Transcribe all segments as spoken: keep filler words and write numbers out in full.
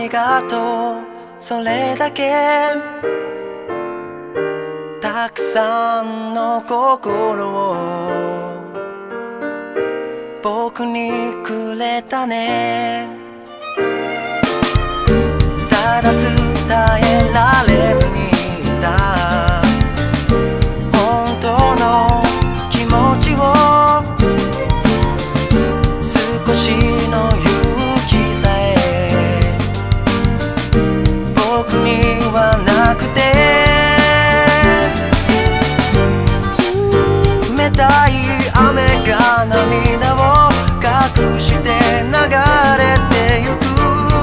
りがとうそれだけたくさんの心を僕にくれたねただ伝えられずにいた本当の気持ちを少しの勇気さえ僕にはなくて冷たい雨が涙を隠して流れてゆく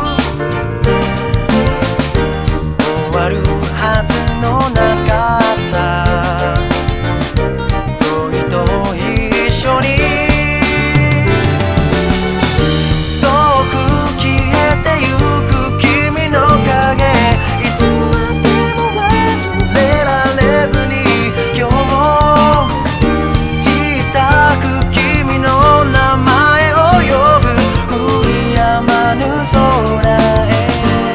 終わるはずのなかった恋と一緒に遠く消えてゆく君の影いつまでも忘れられずに今日も小さく君の名前を呼ぶ降りやまぬ空へ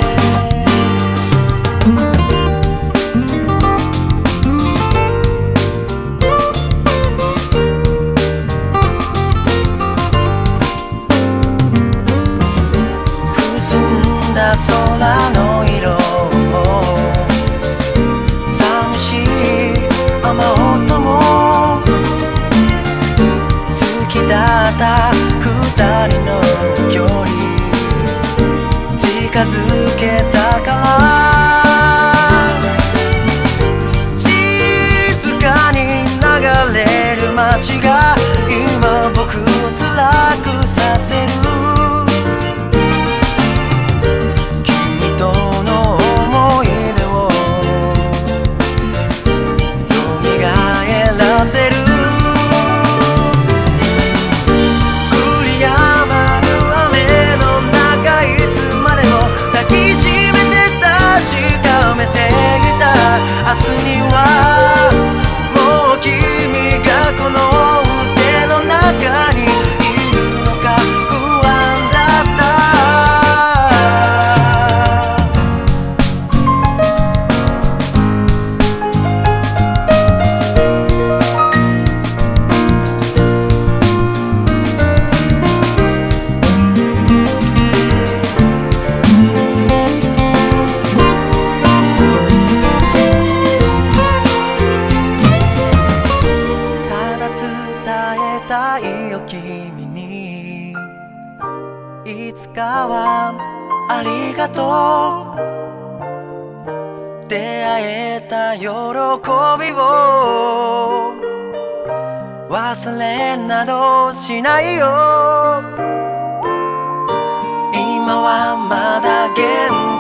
くすんだ空の色も寂しい雨音も好きだった二人の距離近づけたから静かに流れる街が今僕を辛くさせる君との思い出を蘇らせる降りやまぬ雨の中いつまでも抱きしめて確かめていた明日にはもう君がこの腕の中にいるのか不安だったただ伝えたいよ君にいつかはありがとう出会えた喜びを忘れなどしないよ今はまだ元